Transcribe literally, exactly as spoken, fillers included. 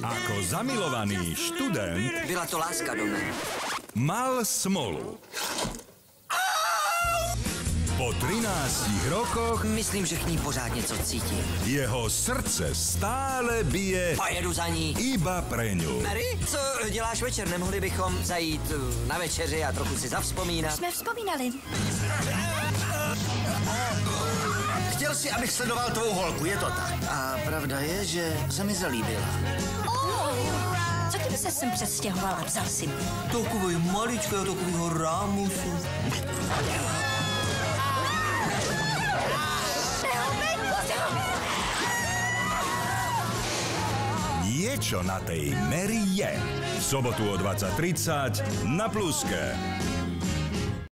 Ako zamilovaný študent... Byla to láska do mne. Mal smolu. Po trinástich rokoch... Myslím, že k ní pořád něco cítím. Jeho srdce stále bije... Pojedu za ní. Iba pre ňu. Mary, co děláš večer? Nemohli bychom zajít na večeři a trochu si zavzpomínat? Jsme vzpomínali. Chtěl si, abych sledoval tvou holku, je to tak. A pravda je, že se mi zalíbila. Oh, co kdyby se sem přestěhovala? Vzal si mě. Takový maličkého, takovýho rámusu. Niečo na tej Mary je. V sobotu o dvadsať tridsať na PLUSke.